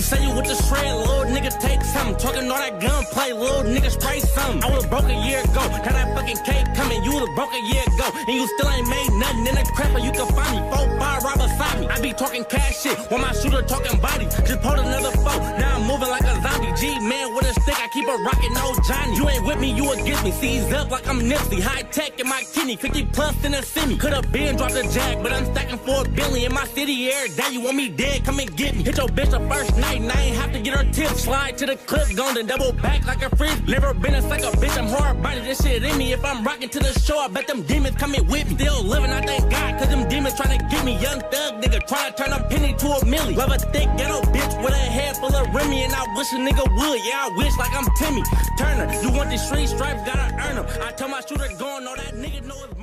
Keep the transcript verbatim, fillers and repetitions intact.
say you with the shred, little nigga take something. Talking all that gunplay, little nigga spray something. I was broke a year ago, now that fucking cake coming. You was broke a year ago, and you still ain't made nothing in the crap, but you can find me. Four, five, right beside me. I be talking cash shit, while my shooter talking bodies. Just pulled another foe, now I'm moving like a zombie. G man with a stick, I keep a rockin' no Johnny. You ain't with me, you against me. Seize up like I'm Nipsey. High tech in my kidney, fifty plus in a semi. Could've been dropped a jack, but I'm stacking for a billion. In my city every day, you want me dead, come and get me. Hit your bitch the first night, and I ain't have to get her tips. Slide to the clip, gone then double back like a fridge. Never been a psycho bitch, I'm hard-bodied, this shit in me. If I'm rocking to the show, I bet them demons coming with me. Still living, I thank God, cause them demons tryna get me. Young thug nigga, tryna turn a penny to a milli. Love a thick ghetto bitch with a head full of Remy, and I wish a nigga would, yeah, I wish like I'm Timmy Turner. You want the street stripes, gotta earn them. I tell my shooter going, no, that nigga know it's